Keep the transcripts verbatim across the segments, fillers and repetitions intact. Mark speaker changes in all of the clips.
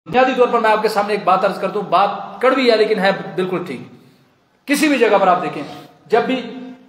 Speaker 1: बुनियादी तौर पर मैं आपके सामने एक बात अर्ज कर दूं, बात कड़वी है लेकिन है बिल्कुल ठीक। किसी भी जगह पर आप देखें, जब भी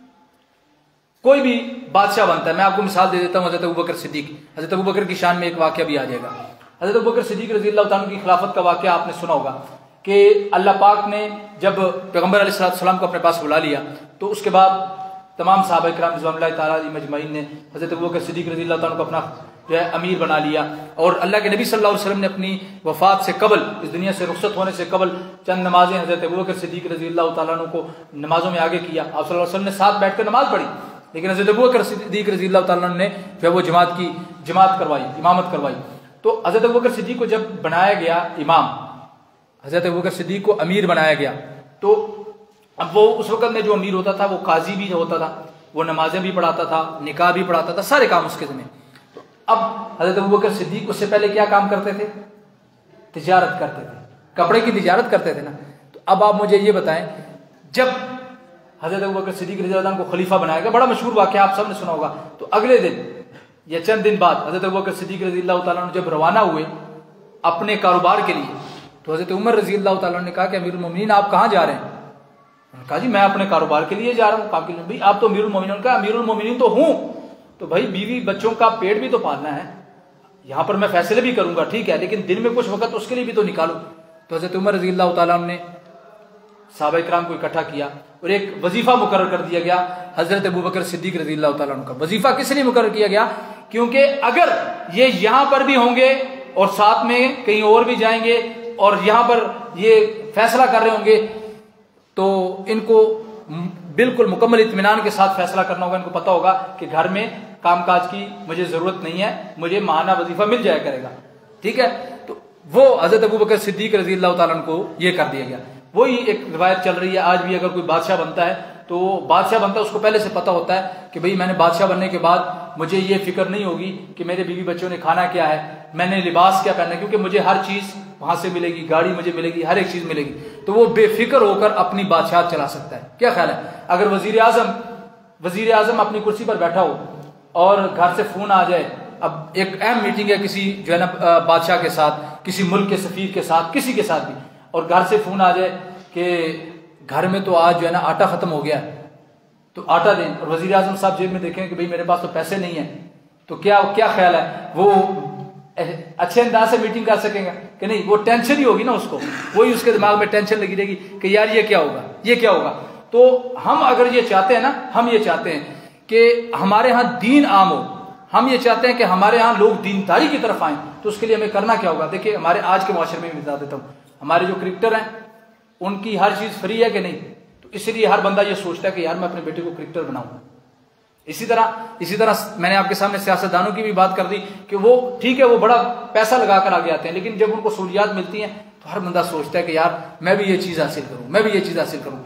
Speaker 1: कोई भी बादशाह बनता है, मैं आपको मिसाल दे देता हूं हजरत अबू बकर सिद्दीक। हजरत अबू बकर की शान में एक वाकया भी आ जाएगा। हजरत अबू बकर सिद्दीक रज़ी अल्लाह ताला की खिलाफत का वाकया आपने सुना होगा कि अल्लाह पाक ने जब पैगम्बर अलैहिस्सलाम को अपने पास बुला लिया तो उसके बाद तमाम सहाबा किराम रिज़वानुल्लाहि ताला अलैहिम अजमईन ने हजरत अबू बकर सिद्दीक रज़ी अल्लाह ताला को अपना जो है अमीर बना लिया। और अल्लाह के नबी सल्लल्लाहु अलैहि वसल्लम ने अपनी वफात से कबल, इस दुनिया से रुखसत होने से कबल, चंद नमाजें हजरत अबू बकर सिद्दीक रज़ी अल्लाह ताला अन्हु को नमाजों में आगे किया। आप सल्लल्लाहु अलैहि वसल्लम ने साथ बैठकर नमाज पढ़ी, लेकिन हजरत अबू बकर सिद्दीक रज़ी अल्लाह ताला अन्हु ने जो है वो जमात की जमात करवाई, इमामत करवाई। तो हजरत अबू बकर सिद्दीक को जब बनाया गया इमाम, हजरत अबू बकर सिद्दीक को अमीर बनाया गया, तो अब वो उस वक्त में जो अमीर होता था वो काजी भी होता था, वो नमाजें भी पढ़ाता था, निकाह भी पढ़ाता था, सारे काम उसके ज़िम्मे। तो अब हजरत अबू बकर सिद्दीक उससे पहले क्या काम करते थे? तिजारत करते थे, कपड़े की तिजारत करते थे ना। तो अब आप मुझे ये बताएं, जब हजरत अबू बकर सिद्दीक रज़ी अल्लाह अन्हु को खलीफा बनाया गया, बड़ा मशहूर वाक़या आप सबने सुना होगा, तो अगले दिन या चंद दिन बाद हजरत अबू बकर सिद्दीक रज़ी अल्लाह ताला अन्हु जब रवाना हुए अपने कारोबार के लिए, तो हजरत उमर रज़ी अल्लाह ताला अन्हु ने कहा कि अमीरुल मोमिनीन आप कहाँ जा रहे हैं? उन्होंने कहा जी मैं अपने कारोबार के लिए जा रहा हूँ। कहा कि भाई आप तो अमीरुल मोमिनीन, कहा अमीरुल मोमिनीन तो हूँ, तो भाई बीवी बच्चों का पेट भी तो पालना है, यहाँ पर मैं फैसले भी करूंगा ठीक है, लेकिन दिन में कुछ वक्त उसके लिए भी तो निकालूं। तो हजरत उमर रज़ी अल्लाह ताला अन्हु ने सहाबा इकराम को इकट्ठा किया और एक वजीफा मुकर्रर कर दिया गया हजरत अबू बकर सिद्दीक रज़ी अल्लाह ताला अन्हु का। वजीफा किस लिए मुकर्रर किया गया? क्योंकि अगर ये यहां पर भी होंगे और साथ में कहीं और भी जाएंगे और यहां पर ये फैसला कर रहे होंगे तो इनको बिल्कुल मुकम्मल इत्मीनान के साथ फैसला करना होगा। इनको पता होगा कि घर में कामकाज की मुझे जरूरत नहीं है, मुझे माहाना वजीफा मिल जाया करेगा, ठीक है। तो वो हजरत अबू बकर सिद्दीक रज़ी अल्लाह ताला अन्हु को ये कर दिया गया। वही एक रिवायत चल रही है आज भी, अगर कोई बादशाह बनता है तो बादशाह बनता है उसको पहले से पता होता है कि भाई मैंने बादशाह बनने के बाद मुझे ये फिक्र नहीं होगी कि मेरे बीवी बच्चों ने खाना क्या है, मैंने लिबास क्या पहनना है, क्योंकि मुझे हर चीज वहां से मिलेगी, गाड़ी मुझे मिलेगी, हर एक चीज मिलेगी। तो वो बेफिक्र होकर अपनी बादशाह चला सकता है। क्या ख्याल है अगर वजीर आजम वजीर आजम अपनी कुर्सी पर बैठा हो और घर से फोन आ जाए, अब एक अहम मीटिंग है किसी जो है ना बादशाह के साथ, किसी मुल्क के सफीर के साथ, किसी के साथ भी, और घर से फोन आ जाए कि घर में तो आज जो है ना आटा खत्म हो गया तो आटा दें, और वजीर आजम साहब जेब में देखें कि भाई मेरे पास तो पैसे नहीं है, तो क्या क्या ख्याल है वो अच्छे अंदाज से मीटिंग कर सकेगा कि नहीं? वो टेंशन ही होगी ना उसको, वही उसके दिमाग में टेंशन लगी रहेगी कि यार ये क्या होगा, ये क्या होगा। तो हम अगर ये चाहते हैं ना, हम ये चाहते हैं कि हमारे यहाँ दीन आम हो, हम ये चाहते हैं कि हमारे यहाँ लोग दीनदारी की तरफ आए, तो उसके लिए हमें करना क्या होगा? देखिए हमारे आज के माशरे में बता देता हूँ, हमारे जो क्रिकेटर हैं उनकी हर चीज फ्री है कि नहीं, तो इसलिए हर बंदा ये सोचता है कि यार मैं अपने बेटे को क्रिकेटर बनाऊंगा। इसी तरह इसी तरह मैंने आपके सामने सियासतदानों की भी बात कर दी कि वो ठीक है वो बड़ा पैसा लगाकर आगे आते हैं, लेकिन जब उनको सहूलियात मिलती हैं तो हर बंदा सोचता है कि यार मैं भी ये चीज हासिल करूं, मैं भी ये चीज हासिल करूं।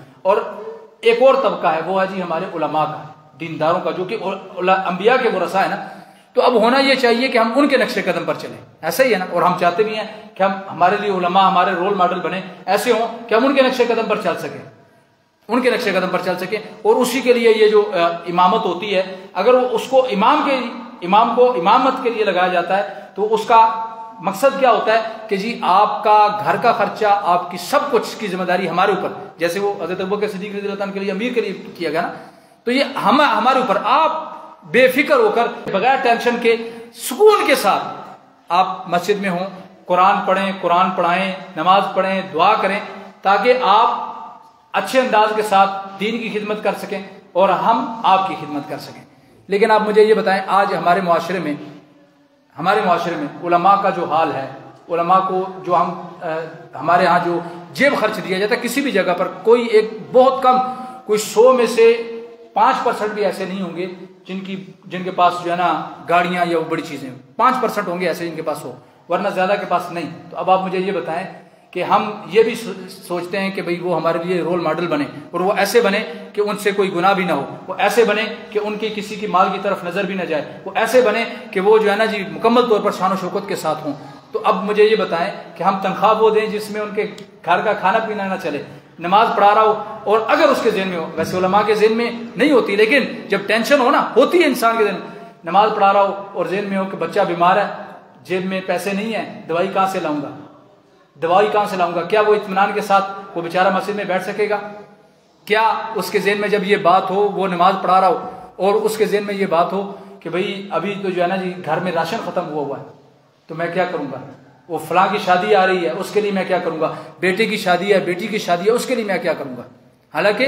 Speaker 1: और एक और तबका है, वो है जी हमारे उलमा का, दीनदारों का, जो कि अंबिया के वरसा है ना। तो अब होना यह चाहिए कि हम उनके नक्शे कदम पर चलें, ऐसा ही है ना। और हम चाहते भी हैं कि हम हमारे लिए उलमा हमारे रोल मॉडल बने, ऐसे हों कि हम उनके नक्शे कदम पर चल सकें, उनके नक्शे कदम पर चल सके। और उसी के लिए ये जो इमामत होती है, अगर उसको इमाम के इमाम को इमामत के लिए लगाया जाता है तो उसका मकसद क्या होता है कि जी आपका घर का खर्चा, आपकी सब कुछ की जिम्मेदारी हमारे ऊपर, जैसे वो हज़रत अबू बकर सिद्दीक रज़ी अल्लाह ताला के लिए अमीर के लिए किया गया ना, तो ये हम हमारे ऊपर आप बेफिक्र होकर बगैर टेंशन के सुकून के साथ आप मस्जिद में हों, कुरान पढ़ें, कुरान पढ़ाएं, नमाज पढ़ें, दुआ करें, ताकि आप अच्छे अंदाज के साथ दीन की खिदमत कर सकें और हम आपकी खिदमत कर सकें। लेकिन आप मुझे ये बताएं, आज हमारे मुआशरे में हमारे मुआशरे में उलमा का जो हाल है, उलमा को जो हम आ, हमारे यहाँ जो जेब खर्च दिया जाता है किसी भी जगह पर, कोई एक बहुत कम, कोई सौ में से पाँच परसेंट भी ऐसे नहीं होंगे जिनकी जिनके पास जो है ना गाड़ियाँ या वो बड़ी चीज़ें, पाँच परसेंट होंगे ऐसे जिनके पास हो, वरना ज़्यादा के पास नहीं। तो अब आप मुझे ये बताएं कि हम ये भी सोचते हैं कि भाई वो हमारे लिए रोल मॉडल बने, और वो ऐसे बने कि उनसे कोई गुनाह भी ना हो, वो ऐसे बने कि उनकी किसी की माल की तरफ नजर भी ना जाए, वो ऐसे बने कि वो जो है ना जी मुकम्मल तौर पर शान और शौकत के साथ हों। तो अब मुझे ये बताएं कि हम तनख्वाह वो दें जिसमें उनके घर का खाना पीना ना चले, नमाज पढ़ा रहा हो, और अगर उसके ज़हन में हो, वैसे उलमा के ज़हन में नहीं होती, लेकिन जब टेंशन हो ना, होती है इंसान के ज़हन, नमाज पढ़ा रहा हो और ज़हन में हो कि बच्चा बीमार है, जेब में पैसे नहीं है, दवाई कहाँ से लाऊंगा, दवाई कहाँ से लाऊंगा? क्या वो इत्मीनान के साथ वो बेचारा मस्जिद में बैठ सकेगा? क्या उसके ज़हन में जब ये बात हो, वो नमाज पढ़ा रहा हो और उसके ज़हन में ये बात हो कि भाई अभी तो जो है ना जी घर में राशन ख़त्म हुआ हुआ है, तो मैं क्या करूँगा? वो फलां की शादी आ रही है, उसके लिए मैं क्या करूँगा? बेटे की शादी है, बेटी की शादी है, उसके लिए मैं क्या करूँगा? हालांकि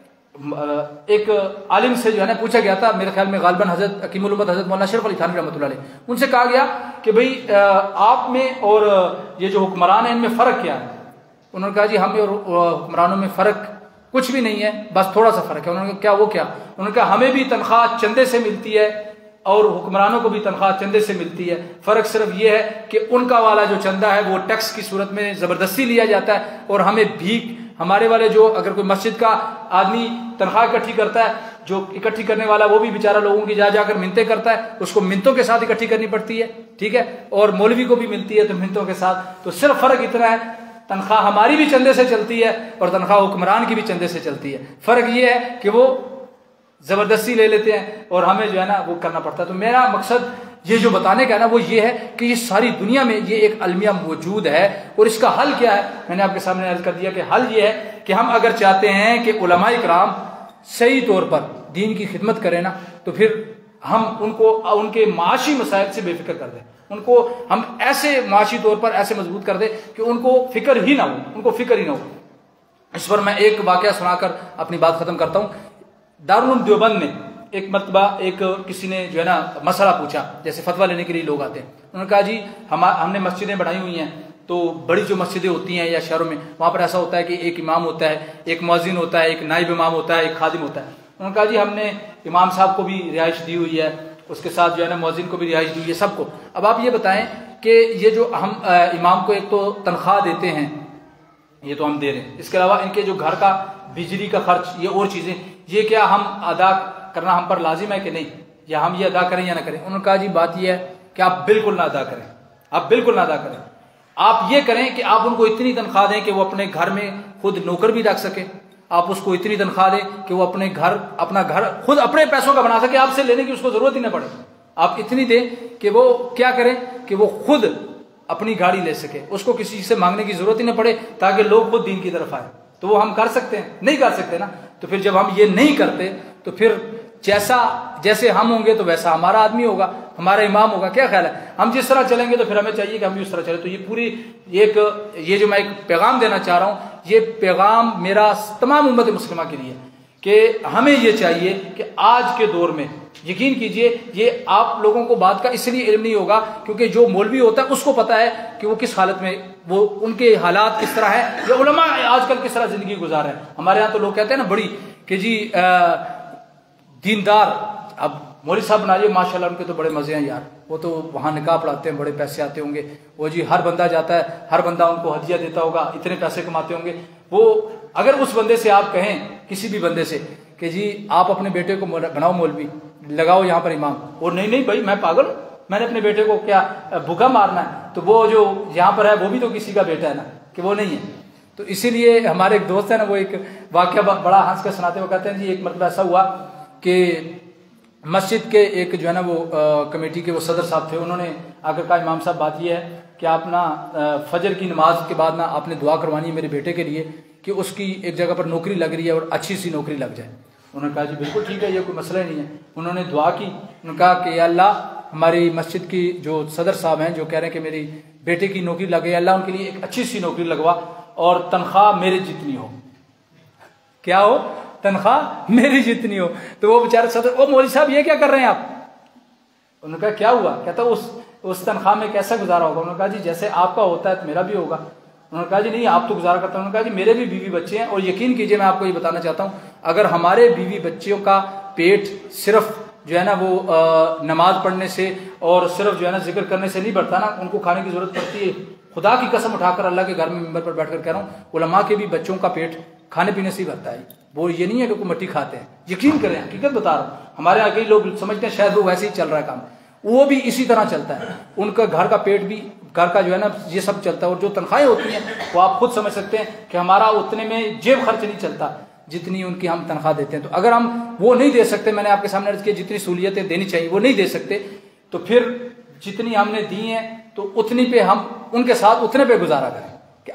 Speaker 1: एक आलिम से जो है ना पूछा गया था, मेरे ख्याल में गालिबन हज़रत हकीमुल उम्मत हज़रत मौलाना अशरफ अली थानवी रहमतुल्लाह अलैह, उनसे कहा गया कि भाई आप में और ये जो हुक्मरान है इनमें फ़र्क क्या है? उन्होंने कहा जी हमें और हुक्मरानों में फ़र्क कुछ भी नहीं है, बस थोड़ा सा फ़र्क है। उन्होंने कहा क्या? वो क्या? उन्होंने कहा हमें भी तनख्वाह चंदे से मिलती है और हुक्मरानों को भी तनख्वाह चंदे से मिलती है। फ़र्क सिर्फ ये है कि उनका वाला जो चंदा है वो टैक्स की सूरत में ज़बरदस्ती लिया जाता है और हमें भीख, हमारे वाले जो अगर कोई मस्जिद का आदमी तनख्वाह इकट्ठी करता है, जो इकट्ठी करने वाला वो भी बेचारा लोगों की जा जाकर मिन्नतें करता है, उसको मिन्नतों के साथ इकट्ठी करनी पड़ती है, ठीक है, और मौलवी को भी मिलती है तो मिन्नतों के साथ। तो सिर्फ फ़र्क इतना है, तनख्वाह हमारी भी चंदे से चलती है और तनख्वाह हुक्मरान की भी चंदे से चलती है। फ़र्क ये है कि वो ज़बरदस्ती ले लेते हैं और हमें जो है ना वो करना पड़ता है। तो मेरा मकसद ये जो बताने का है ना वो ये है कि ये सारी दुनिया में ये एक अलमिया मौजूद है और इसका हल क्या है? मैंने आपके सामने अर्ज कर दिया कि हल ये है कि हम अगर चाहते हैं कि उलमा इकराम सही तौर पर दीन की खिदमत करें ना, तो फिर हम उनको उनके माशी मसाइल से बेफिक्र कर दें, उनको हम ऐसे माशी तौर पर ऐसे मजबूत कर दें कि उनको फिक्र ही ना हो, उनको फिक्र ही ना हो। इस पर मैं एक वाकया सुनाकर अपनी बात खत्म करता हूँ। दारुल उलूम देवबंद में एक मरतबा एक किसी ने जो है ना मसला पूछा, जैसे फतवा लेने के लिए लोग आते हैं। उन्होंने कहा जी हम हमने मस्जिदें बनाई हुई हैं, तो बड़ी जो मस्जिदें होती हैं या शहरों में वहाँ पर ऐसा होता है कि एक इमाम होता है, एक मुअज्जिन होता है, एक नाइब इमाम होता है, एक खादिम होता है। उन्होंने कहा जी हमने इमाम साहब को भी रिहाइश दी हुई है, उसके साथ जो है ना मुअज्जिन को भी रिहाइश दी हुई है, सबको। अब आप ये बताएं कि ये जो हम इमाम को एक तो तनख्वाह देते हैं, ये तो हम दे रहे हैं, इसके अलावा इनके जो घर का बिजली का खर्च, ये और चीज़ें, ये क्या हम अदा करना हम पर लाजिम है कि नहीं, या हम ये अदा करें या ना करें? उन्होंने कहा जी बात यह है कि आप बिल्कुल ना अदा करें, आप बिल्कुल ना अदा करें। आप ये करें कि आप उनको इतनी तनख्वाह दें कि वो अपने घर में खुद नौकर भी रख सके, आप उसको इतनी तनख्वाह दें कि वो अपने घर अपना घर खुद अपने पैसों का बना सके, आपसे लेने की उसको जरूरत ही ना पड़े। आप इतनी दें कि वो क्या करें कि वो खुद अपनी गाड़ी ले सके, उसको किसी से मांगने की जरूरत ही ना पड़े, ताकि लोग खुद दीन की तरफ आए। तो वो हम कर सकते हैं? नहीं कर सकते ना। तो फिर जब हम ये नहीं करते तो फिर जैसा जैसे हम होंगे तो वैसा हमारा आदमी होगा, हमारा इमाम होगा। क्या ख्याल है? हम जिस तरह चलेंगे तो फिर हमें चाहिए कि हम भी उस तरह चले। तो ये पूरी एक ये जो मैं एक पैगाम देना चाह रहा हूँ, ये पैगाम मेरा तमाम उम्मत मुस्लिमा के लिए कि हमें ये चाहिए कि आज के दौर में, यकीन कीजिए ये आप लोगों को बात का इसलिए इल्म नहीं होगा क्योंकि जो मौलवी होता है उसको पता है कि वो किस हालत में, वो उनके हालात किस तरह है, या उलमा आजकल किस तरह जिंदगी गुजार रहे हैं। हमारे यहाँ तो लोग कहते हैं ना बड़ी कि जी आ, दीनदार, अब मौलवी साहब बना लिए माशाल्लाह, उनके तो बड़े मजे हैं यार, वो तो वहाँ निकाह पढ़ाते हैं, बड़े पैसे आते होंगे, वो जी हर बंदा जाता है, हर बंदा उनको हदिया देता होगा, इतने पैसे कमाते होंगे। वो अगर उस बंदे से आप कहें, किसी भी बंदे से कि जी आप अपने बेटे को बनाओ मौलवी, लगाओ यहाँ पर इमाम, और नहीं नहीं भाई मैं पागल हूँ, मैंने अपने बेटे को क्या भूखा मारना है, तो वो जो यहाँ पर है वो भी तो किसी का बेटा है ना, कि वो नहीं है। तो इसीलिए हमारे एक दोस्त है ना, वो एक वाकया बड़ा हंस के सुनाते, वो कहते हैं जी एक मतलब ऐसा हुआ कि मस्जिद के एक जो है ना वो आ, कमेटी के वो सदर साहब थे, उन्होंने आकर कहा इमाम साहब बात ये है कि आप ना फजर की नमाज के बाद ना आपने दुआ करवानी है मेरे बेटे के लिए कि उसकी एक जगह पर नौकरी लग रही है और अच्छी सी नौकरी लग जाए। उन्होंने कहा जी बिल्कुल ठीक है, ये कोई मसला ही नहीं है। उन्होंने दुआ की, उन्होंने कहा कि अल्लाह हमारी मस्जिद की जो सदर साहब हैं जो कह रहे हैं कि मेरी बेटे की नौकरी लगे, अल्लाह उनके लिए एक अच्छी सी नौकरी लगवा और तनख्वाह मेरे जितनी हो। क्या हो? तनख्वाह मेरी जितनी हो। तो वो बेचारे सदर, ओ मौलवी साहब ये क्या कर रहे हैं आप? उन्होंने कहा क्या हुआ? कहता उस उस तनख्वाह में कैसा गुजारा होगा? उन्होंने कहा जी जैसे आपका होता है तो मेरा भी होगा। उन्होंने कहा जी नहीं आप तो गुजारा करते हैं। उन्होंने कहा जी मेरे भी बीवी बच्चे हैं, और यकीन कीजिए मैं आपको ये बताना चाहता हूँ, अगर हमारे बीवी बच्चियों का पेट सिर्फ जो है ना वो आ, नमाज पढ़ने से और सिर्फ जो है ना जिक्र करने से नहीं बढ़ता ना, उनको खाने की जरूरत पड़ती है। खुदा की कसम उठाकर अल्लाह के घर में मिंबर पर बैठकर कह रहा हूँ, उलमा के भी बच्चों का पेट खाने पीने से ही भरता है। वो ये नहीं है कि कोई मट्टी खाते हैं, यकीन करें, हकीकत बता रहा हूँ। हमारे यहाँ कई लोग समझते हैं शायद वो वैसे ही चल रहा है काम, वो भी इसी तरह चलता है। उनका घर का पेट भी, घर का जो है ना ये सब चलता है। और जो तनख्वाहें होती हैं वो आप खुद समझ सकते हैं कि हमारा उतने में जेब खर्च नहीं चलता जितनी उनकी हम तनख्वाह देते हैं। तो अगर हम वो नहीं दे सकते, मैंने आपके सामने अर्ज किया जितनी सहूलियतें देनी चाहिए वो नहीं दे सकते, तो फिर जितनी हमने दी हैं तो उतनी पे हम उनके साथ उतने पे गुजारा करें,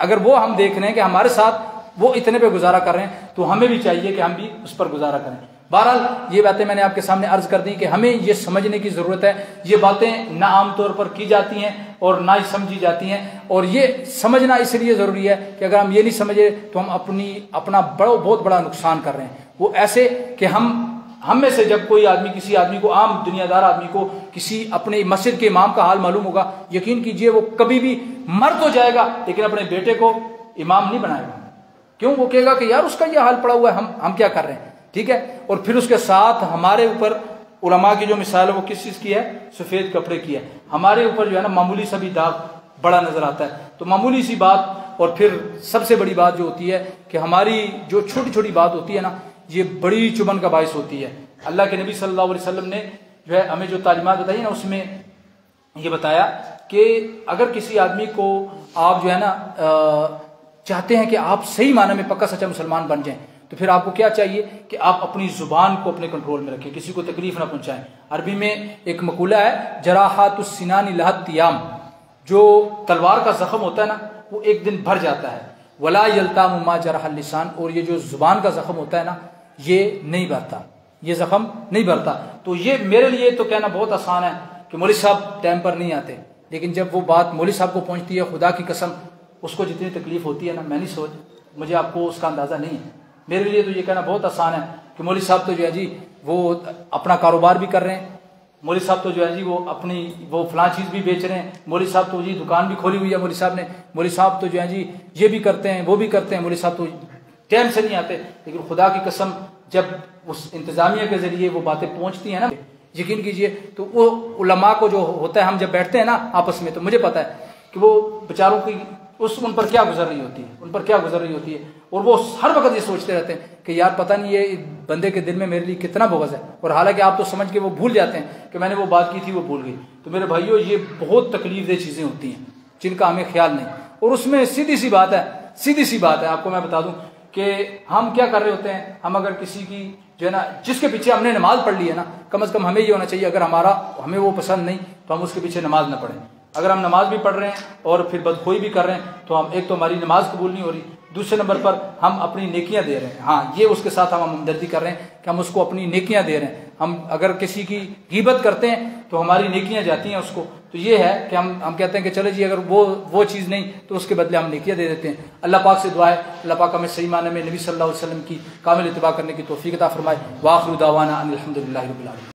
Speaker 1: अगर वो हम देख रहे हैं कि हमारे साथ वो इतने पे गुजारा कर रहे हैं तो हमें भी चाहिए कि हम भी उस पर गुजारा करें। बहरहाल ये बातें मैंने आपके सामने अर्ज कर दी कि हमें ये समझने की ज़रूरत है, ये बातें ना आम तौर पर की जाती हैं और ना ही समझी जाती हैं, और ये समझना इसलिए ज़रूरी है कि अगर हम ये नहीं समझे तो हम अपनी अपना बड़ा बहुत बड़ा नुकसान कर रहे हैं। वो ऐसे कि हम हम में से जब कोई आदमी किसी आदमी को, आम दुनियादार आदमी को किसी अपने मस्जिद के इमाम का हाल मालूम होगा, यकीन कीजिए वो कभी भी मर तो जाएगा लेकिन अपने बेटे को इमाम नहीं बनाएगा। क्यों? वो कहेगा कि यार उसका ये हाल पड़ा हुआ है, हम हम क्या कर रहे हैं, ठीक है। और फिर उसके साथ हमारे ऊपर उलमा की जो मिसाल है वो किस चीज़ की है? सफ़ेद कपड़े की है। हमारे ऊपर जो है ना मामूली सा भी दाग बड़ा नजर आता है। तो मामूली सी बात, और फिर सबसे बड़ी बात जो होती है कि हमारी जो छोटी छोटी बात होती है ना, ये बड़ी चुभन का बायस होती है। अल्लाह के नबी सल्लल्लाहु अलैहि वसल्लम ने जो है हमें जो तालीमात बताई ना, उसमें ये बताया कि अगर किसी आदमी को आप जो है ना चाहते हैं कि आप सही माने में पक्का सच्चा मुसलमान बन जाएं, तो फिर आपको क्या चाहिए कि आप अपनी जुबान को अपने कंट्रोल में रखें, किसी को तकलीफ ना पहुंचाएं। अरबी में एक मकूला है, जराहातुस सिनानी लहत तियाम, जो तलवार का जख्म होता है ना वो एक दिन भर जाता है। वला यल्तामु मा जरहल लिसान, और ये जो जुबान का जख्म होता है ना ये नहीं भरता, ये जख्म नहीं भरता। तो ये मेरे लिए तो कहना बहुत आसान है कि मौलवी साहब टाइम पर नहीं आते, लेकिन जब वो बात मौलवी साहब को पहुंचती है, खुदा की कसम उसको जितनी तकलीफ होती है ना, मैं नहीं सोच, मुझे आपको उसका अंदाज़ा नहीं है। मेरे लिए तो ये कहना बहुत आसान है कि मौलवी साहब तो जो है जी वो अपना कारोबार भी कर रहे हैं, मौलवी साहब तो जो है जी वो अपनी वो फलां चीज़ भी बेच रहे हैं, मौलवी साहब तो जी दुकान भी खोली हुई है मौलवी साहब ने, मौलवी साहब तो जो है जी ये भी करते हैं वो भी करते हैं, मौलवी साहब तो टाइम से नहीं आते। लेकिन खुदा की कसम जब उस इंतज़ामिया के ज़रिए वो बातें पहुँचती हैं ना, यकीन कीजिए तो वो उलमा को जो होता है, हम जब बैठते हैं ना आपस में, तो मुझे पता है कि वो बेचारों की उस उन पर क्या गुजर रही होती है, उन पर क्या गुजर रही होती है, और वो हर वक्त ये सोचते रहते हैं कि यार पता नहीं ये बंदे के दिल में मेरे लिए कितना बोगस है, और हालांकि आप तो समझ के वो भूल जाते हैं कि मैंने वो बात की थी, वो भूल गई। तो मेरे भाइयों ये बहुत तकलीफदेह चीज़ें होती हैं जिनका हमें ख्याल नहीं, और उसमें सीधी सी बात है, सीधी सी बात है आपको मैं बता दूं कि हम क्या कर रहे होते हैं, हम अगर किसी की जो है ना जिसके पीछे हमने नमाज पढ़ ली है ना, कम अज़ कम हमें ये होना चाहिए अगर हमारा हमें वो पसंद नहीं तो हम उसके पीछे नमाज ना पढ़ें। अगर हम नमाज भी पढ़ रहे हैं और फिर बदखोई भी कर रहे हैं तो हम एक तो हमारी नमाज कबूल नहीं हो रही, दूसरे नंबर पर हम अपनी नेकियां दे रहे हैं। हाँ, ये उसके साथ हम हमदर्दी कर रहे हैं कि हम उसको अपनी नेकियां दे रहे हैं। हम अगर किसी की गीबत करते हैं तो हमारी नेकियां जाती हैं उसको, तो ये है कि हम हम कहते हैं कि चलो जी अगर वो वो चीज़ नहीं तो उसके बदले हम नेकियां दे देते हैं। अल्लाह पाक से दुआ है अल्लाह पाक हमें सही माने में नबी सल्लल्लाहु अलैहि वसल्लम की कामिल इत्तिबा करने की तौफीक अता फरमाए। व आखिरु दावाना अनिल हम्दुलिल्लाहि रब्बिल आलमीन।